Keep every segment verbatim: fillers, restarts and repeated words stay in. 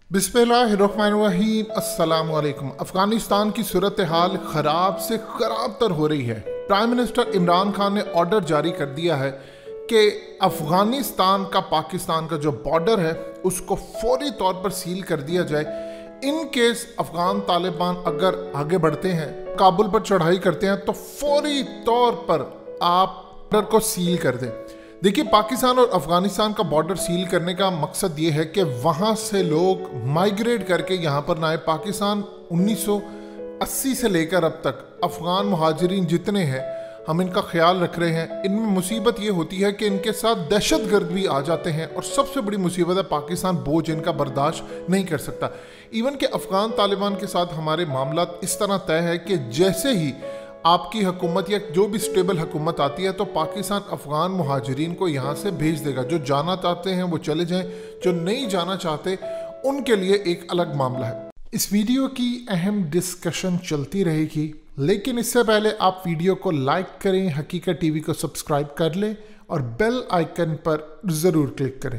बिस्मिल्लाहिर्रहमानिर्रहीम। अस्सलाम वालेकुम। अफगानिस्तान की सूरत हाल खराब से खराब तर हो रही है। प्राइम मिनिस्टर इमरान खान ने ऑर्डर जारी कर दिया है कि अफगानिस्तान का पाकिस्तान का जो बॉर्डर है उसको फौरी तौर पर सील कर दिया जाए। इन केस अफगान तालिबान अगर आगे बढ़ते हैं, काबुल पर चढ़ाई करते हैं, तो फौरी तौर पर आप बॉर्डर को सील कर दें। देखिए, पाकिस्तान और अफगानिस्तान का बॉर्डर सील करने का मकसद ये है कि वहाँ से लोग माइग्रेट करके यहाँ पर ना आए। पाकिस्तान उन्नीस सौ अस्सी से लेकर अब तक अफगान मुहाजिरीन जितने हैं, हम इनका ख्याल रख रहे हैं। इनमें मुसीबत ये होती है कि इनके साथ दहशत गर्द भी आ जाते हैं, और सबसे बड़ी मुसीबत है पाकिस्तान बोझ इनका बर्दाश्त नहीं कर सकता। इवन के अफगान तालिबान के साथ हमारे मामला इस तरह तय है कि जैसे ही आपकी हुकूमत या जो भी स्टेबल हुकूमत आती है तो पाकिस्तान अफगान मुहाजिरीन को यहाँ से भेज देगा। जो जाना चाहते हैं वो चले जाएं, जो नहीं जाना चाहते उनके लिए एक अलग मामला है। इस वीडियो की अहम डिस्कशन चलती रहेगी, लेकिन इससे पहले आप वीडियो को लाइक करें, हकीकत टीवी को सब्सक्राइब कर लें और बेल आइकन पर ज़रूर क्लिक करें।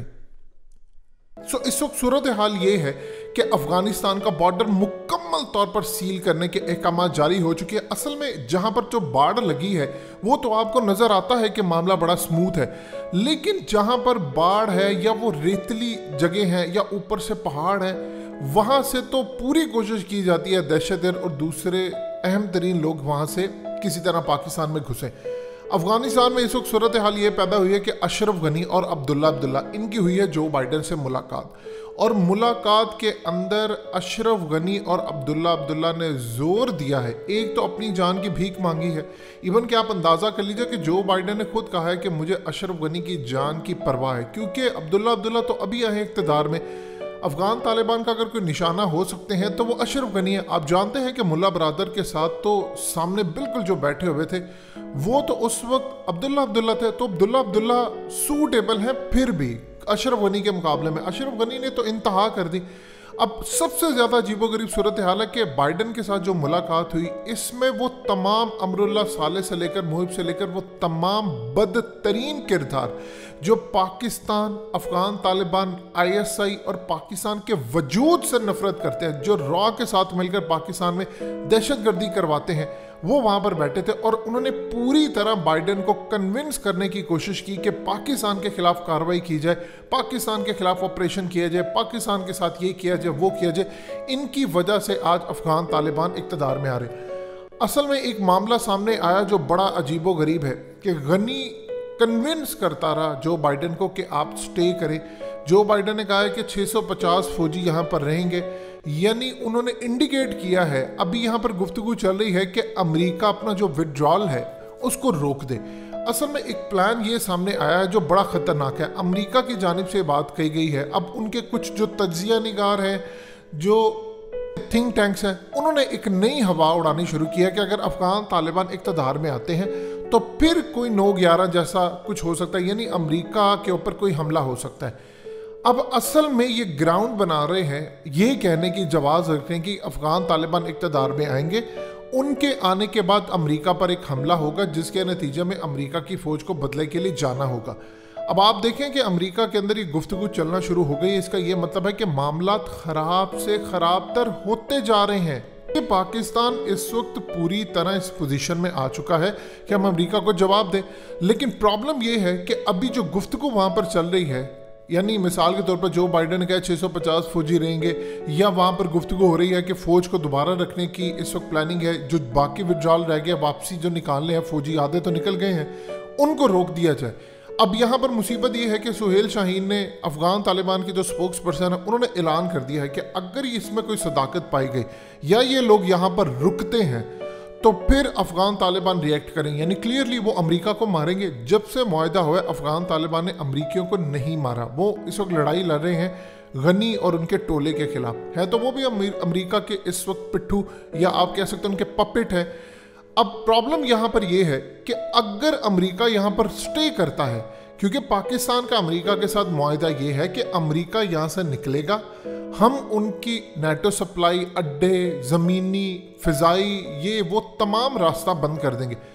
सो इस वक्त सूरत हाल ये है कि अफगानिस्तान का बॉर्डर मुकम्मल तौर पर सील करने के अहकाम जारी हो चुके हैं। असल में जहां पर जो बाढ़ लगी है वो तो आपको नजर आता है कि मामला बड़ा स्मूथ है, लेकिन जहां पर बाढ़ है या वो रेतली जगह है या ऊपर से पहाड़ है, वहां से तो पूरी कोशिश की जाती है दहशतगर्द और दूसरे अहम तरीन लोग वहां से किसी तरह पाकिस्तान में घुसे। अफगानिस्तान में इस वक्त सूरत हाल ये पैदा हुई है कि अशरफ गनी और अब्दुल्ला अब्दुल्ला इनकी हुई है जो बाइडन से मुलाकात, और मुलाकात के अंदर अशरफ गनी और अब्दुल्ला अब्दुल्ला ने जोर दिया है, एक तो अपनी जान की भीख मांगी है। इवन कि आप अंदाज़ा कर लीजिए कि जो बाइडन ने खुद कहा है कि मुझे अशरफ गनी की जान की परवाह है, क्योंकि अब्दुल्ला अब्दुल्ला तो अभी आए इक़्तिदार में। अफगान तालिबान का अगर कोई निशाना हो सकते हैं तो वो अशरफ गनी है। आप जानते हैं कि मुल्ला बरादर के साथ तो सामने बिल्कुल जो बैठे हुए थे वो तो उस वक्त अब्दुल्ला अब्दुल्ला थे, तो अब्दुल्ला अब्दुल्ला सूटेबल है फिर भी अशरफ गनी के मुकाबले में। अशरफ गनी ने तो इंतहा कर दी। अब सबसे ज़्यादा अजीबोगरीब सूरत हाल है कि बाइडन के साथ जो मुलाकात हुई इसमें वो तमाम अमरुल्लाह साले से लेकर मुहिब से लेकर वो तमाम बदतरीन किरदार जो Pakistan, Afghan Taliban, I S I और पाकिस्तान के वजूद से नफरत करते हैं, जो रॉ के साथ मिलकर पाकिस्तान में दहशतगर्दी करवाते हैं, वो वहाँ पर बैठे थे। और उन्होंने पूरी तरह बाइडन को कन्विंस करने की कोशिश की कि पाकिस्तान के खिलाफ कार्रवाई की जाए, पाकिस्तान के खिलाफ ऑपरेशन किया जाए, पाकिस्तान के साथ ये किया जाए, वो किया जाए। इनकी वजह से आज अफगान तालिबान इक़्तिदार में आ रहे। असल में एक मामला सामने आया जो बड़ा अजीबो गरीब है कि गनी कन्विंस करता रहा जो बाइडन को कि आप स्टे करें। जो बाइडन ने कहा है कि छह सौ पचास फौजी यहाँ पर रहेंगे, यानी उन्होंने इंडिकेट किया है, अभी यहाँ पर गुफ्तगू चल रही है कि अमेरिका अपना जो विड्रॉल है उसको रोक दे। असल में एक प्लान ये सामने आया है जो बड़ा ख़तरनाक है। अमेरिका की जानिब से बात कही गई है। अब उनके कुछ जो तज्जिया निगार हैं, जो थिंक टैंक्स हैं, उन्होंने एक नई हवा उड़ानी शुरू किया कि अगर अफगान तालिबान इक़्तिदार में आते हैं तो फिर कोई नौ ग्यारह जैसा कुछ हो सकता है, यानी अमेरिका के ऊपर कोई हमला हो सकता है। अब असल में ये ग्राउंड बना रहे हैं, ये कहने की जवाज़ रखते हैं कि अफगान तालिबान इक़्तिदार में आएंगे, उनके आने के बाद अमेरिका पर एक हमला होगा जिसके नतीजे में अमेरिका की फ़ौज को बदले के लिए जाना होगा। अब आप देखें कि अमेरिका के अंदर ये गुफ्तगू चलना शुरू हो गई। इसका ये मतलब है कि मामलात ख़राब से ख़राब तर होते जा रहे हैं। कि पाकिस्तान इस वक्त पूरी तरह इस पोजीशन में आ चुका है कि हम अमेरिका को जवाब दें, लेकिन प्रॉब्लम ये है कि अभी जो गुफ्तगू वहाँ पर चल रही है, यानी मिसाल के तौर पर जो बाइडन ने कहा छह सौ पचास फौजी रहेंगे, या वहाँ पर गुफ्तगू हो रही है कि फ़ौज को दोबारा रखने की इस वक्त प्लानिंग है, जो बाकी विड्रॉल रह गया, वापसी जो निकालने हैं फौजी, आधे तो निकल गए हैं, उनको रोक दिया जाए। अब यहाँ पर मुसीबत ये है कि सुहेल शाहीन ने, अफगान तालिबान के जो स्पोक्स पर्सन है, उन्होंने ऐलान कर दिया है कि अगर इसमें कोई सदाकत पाई गई या ये लोग यहाँ पर रुकते हैं तो फिर अफगान तालिबान रिएक्ट करेंगे, यानी क्लियरली वो अमेरिका को मारेंगे। जब से मुआहदा हुआ अफगान तालिबान ने अमरीकियों को नहीं मारा। वो इस वक्त लड़ाई लड़ रहे हैं गनी और उनके टोले के खिलाफ, है तो वो भी अमेरिका के इस वक्त पिट्ठू या आप कह सकते हैं उनके पपेट है। अब प्रॉब्लम यहाँ पर यह है कि अगर अमेरिका यहाँ पर स्टे करता है, क्योंकि पाकिस्तान का अमेरिका के साथ मुआहदा ये है कि अमेरिका यहाँ से निकलेगा, हम उनकी नेटो सप्लाई, अड्डे, ज़मीनी, फ़िज़ाई, ये वो तमाम रास्ता बंद कर देंगे।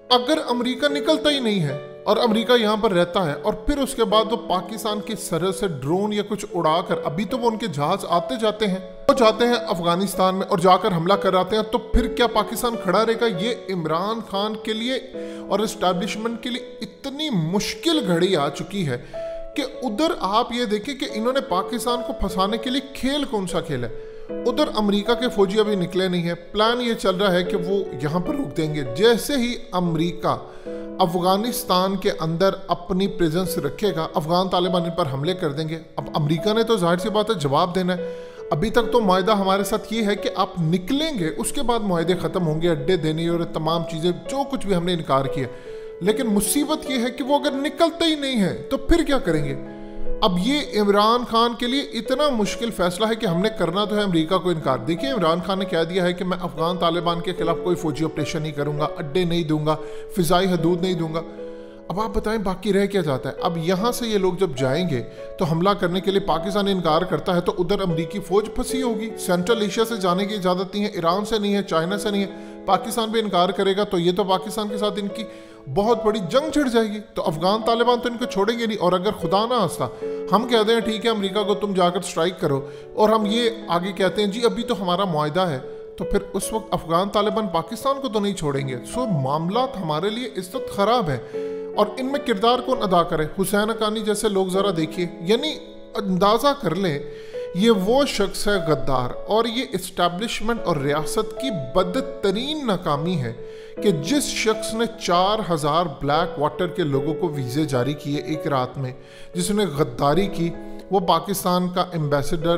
अगर अमेरिका निकलता ही नहीं है और अमेरिका यहाँ पर रहता है और फिर उसके बाद वो पाकिस्तान की सरहद से ड्रोन या कुछ उड़ाकर, अभी तो वो उनके जहाज आते जाते हैं, वो जाते हैं अफगानिस्तान में और जाकर हमला कर आते हैं, तो फिर क्या पाकिस्तान खड़ा रहेगा? ये इमरान खान के लिए और एस्टैब्लिशमेंट के लिए इतनी मुश्किल घड़ी आ चुकी है कि उधर आप ये देखें कि इन्होंने पाकिस्तान को फंसाने के लिए खेल कौन सा खेला है। उधर अमेरिका के फौजी अभी निकले नहीं है, प्लान ये चल रहा है कि वो यहाँ पर रुक देंगे। जैसे ही अमेरिका अफगानिस्तान के अंदर अपनी प्रेजेंस रखेगा, अफगान तालिबान इन पर हमले कर देंगे। अब अमेरिका ने तो जाहिर सी बात है जवाब देना है। अभी तक तो मुआहदा हमारे साथ ये है कि आप निकलेंगे, उसके बाद मुआहदे ख़त्म होंगे, अड्डे देने और तमाम चीज़ें जो कुछ भी हमने इनकार किया। लेकिन मुसीबत ये है कि वो अगर निकलते ही नहीं है तो फिर क्या करेंगे? अब ये इमरान खान के लिए इतना मुश्किल फैसला है कि हमने करना तो है अमेरिका को इनकार। देखिए, इमरान खान ने कह दिया है कि मैं अफगान तालिबान के खिलाफ कोई फौजी ऑपरेशन नहीं करूंगा, अड्डे नहीं दूंगा, फिजाई हदूद नहीं दूंगा। अब आप बताएं बाकी रह क्या जाता है? अब यहाँ से ये लोग जब जाएंगे तो हमला करने के लिए पाकिस्तान इनकार करता है तो उधर अमरीकी फौज फंसी होगी। सेंट्रल एशिया से जाने की इजाज़त नहीं है, ईरान से नहीं है, चाइना से नहीं है, पाकिस्तान भी इनकार करेगा तो ये तो पाकिस्तान के साथ इनकी बहुत बड़ी जंग छिड़ जाएगी। तो अफगान तालिबान तो इनको छोड़ेंगे नहीं। और अगर खुदा ना हंसता हम कहते हैं ठीक है अमेरिका को तुम जाकर स्ट्राइक करो और हम ये आगे कहते हैं जी अभी तो हमारा मुआहदा है, तो फिर उस वक्त अफगान तालिबान पाकिस्तान को तो नहीं छोड़ेंगे। सो मामला हमारे लिए इस वक्त ख़राब है। और इनमें किरदार कौन अदा करे? हुसैन हक्कानी जैसे लोग ज़रा देखिए, यानी अंदाज़ा कर लें ये वो शख्स है गद्दार, और ये इस्टेब्लिशमेंट और रियासत की बदतरीन नाकामी है कि जिस शख्स ने चार हजार ब्लैक वाटर के लोगों को वीज़े जारी किए एक रात में, जिसने गद्दारी की, वो पाकिस्तान का एम्बेसडर,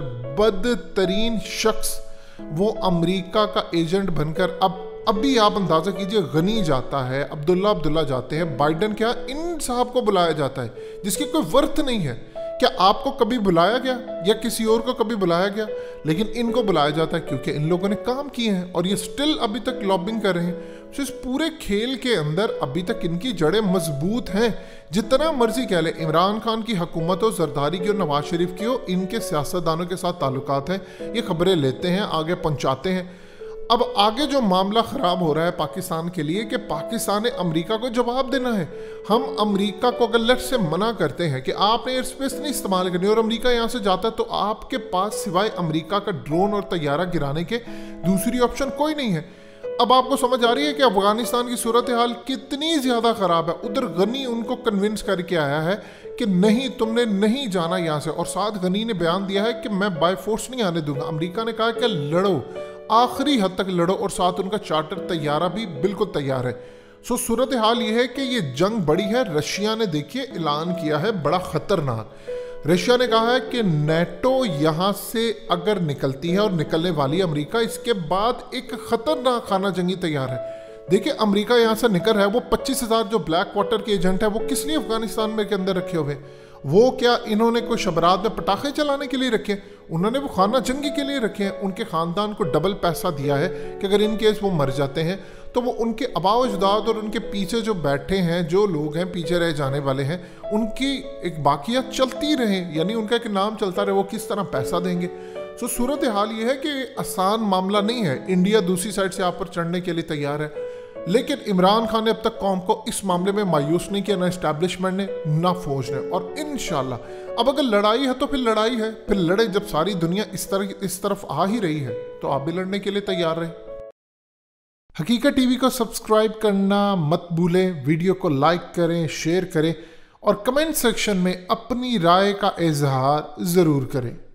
बदतरीन शख्स, वो अमेरिका का एजेंट बनकर अब अभी आप अंदाज़ा कीजिए गनी जाता है, अब्दुल्ला अब्दुल्ला जाते हैं, बाइडन क्या इन साहब को बुलाया जाता है जिसकी कोई वर्थ नहीं है। क्या आपको कभी बुलाया गया या किसी और को कभी बुलाया गया? लेकिन इनको बुलाया जाता है क्योंकि इन लोगों ने काम किए हैं और ये स्टिल अभी तक लॉबिंग कर रहे हैं। तो इस पूरे खेल के अंदर अभी तक इनकी जड़ें मजबूत हैं। जितना मर्जी कह ले, इमरान खान की हुकूमत हो, जरदारी की हो, नवाज शरीफ की हो, इनके सियासतदानों के साथ ताल्लुकात हैं, ये खबरें लेते हैं, आगे पहुंचाते हैं। अब आगे जो मामला ख़राब हो रहा है पाकिस्तान के लिए कि पाकिस्तान ने अमेरिका को जवाब देना है। हम अमेरिका को अगर लेट से मना करते हैं कि आपने एयर स्पेस नहीं इस्तेमाल करनी और अमेरिका यहाँ से जाता है तो आपके पास सिवाय अमेरिका का ड्रोन और तैयारा गिराने के दूसरी ऑप्शन कोई नहीं है। अब आपको समझ आ रही है कि अफगानिस्तान की सूरत हाल कितनी ज़्यादा ख़राब है। उधर गनी उनको कन्विंस करके आया है कि नहीं, तुमने नहीं जाना यहाँ से, और साथ गनी ने बयान दिया है कि मैं बाय फोर्स नहीं आने दूंगा। अमेरिका ने कहा कि लड़ो, आखिरी हद तक लड़ो, और साथ उनका चार्टर तैयारा भी बिल्कुल तैयार है। सो सूरत हाल ये है कि ये जंग बड़ी है। रशिया ने देखिए ऐलान किया है बड़ा खतरनाक। रशिया ने कहा है कि नेटो यहाँ से अगर निकलती है और निकलने वाली अमेरिका, इसके बाद एक खतरनाक खाना जंगी तैयार है। देखिए अमेरिका यहाँ से निकल रहा है, वो पच्चीस हजार जो ब्लैक वाटर के एजेंट है वो किस लिए अफगानिस्तान में के अंदर रखे हुए? वो क्या इन्होंने कोई शबरात में पटाखे चलाने के लिए रखे? उन्होंने वो खाना जंगी के लिए रखे हैं। उनके ख़ानदान को डबल पैसा दिया है कि अगर इन केस वो मर जाते हैं तो वो उनके आबाओ अजदाद और उनके पीछे जो बैठे हैं, जो लोग हैं पीछे रह जाने वाले हैं, उनकी एक बाकियात चलती रहे, यानी उनका एक नाम चलता रहे। वो किस तरह पैसा देंगे? सो सूरत हाल ये है कि आसान मामला नहीं है। इंडिया दूसरी साइड से आप पर चढ़ने के लिए तैयार है, लेकिन इमरान खान ने अब तक कौम को इस मामले में मायूस नहीं किया, ना इस्टेब्लिशमेंट ने, ना फौज ने। और इंशाल्लाह अब अगर लड़ाई है तो फिर लड़ाई है, फिर लड़े। जब सारी दुनिया इस तरह इस तरफ आ ही रही है तो आप भी लड़ने के लिए तैयार रहे। हकीकत टीवी को सब्सक्राइब करना मत भूलें, वीडियो को लाइक करें, शेयर करें और कमेंट सेक्शन में अपनी राय का इजहार ज़रूर करें।